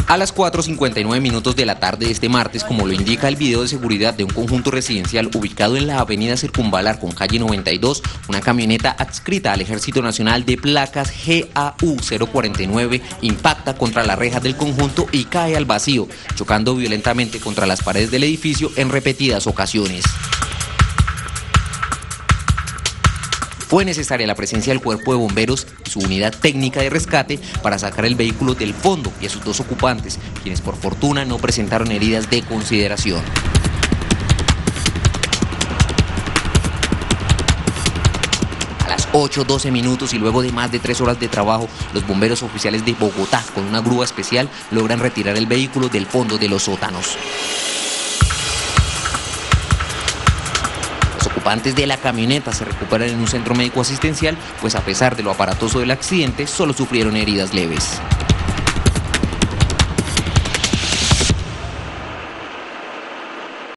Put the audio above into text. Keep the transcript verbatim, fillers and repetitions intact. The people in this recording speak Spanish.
A las cuatro cincuenta y nueve minutos de la tarde de este martes, como lo indica el video de seguridad de un conjunto residencial ubicado en la avenida Circunvalar con calle noventa y dos, una camioneta adscrita al Ejército Nacional de placas G A U cero cuarenta y nueve impacta contra la reja del conjunto y cae al vacío, chocando violentamente contra las paredes del edificio en repetidas ocasiones. Fue necesaria la presencia del cuerpo de bomberos y su unidad técnica de rescate para sacar el vehículo del fondo y a sus dos ocupantes, quienes por fortuna no presentaron heridas de consideración. A las ocho doce minutos y luego de más de tres horas de trabajo, los bomberos oficiales de Bogotá, con una grúa especial, logran retirar el vehículo del fondo de los sótanos. Los ocupantes de la camioneta se recuperan en un centro médico asistencial, pues a pesar de lo aparatoso del accidente, solo sufrieron heridas leves.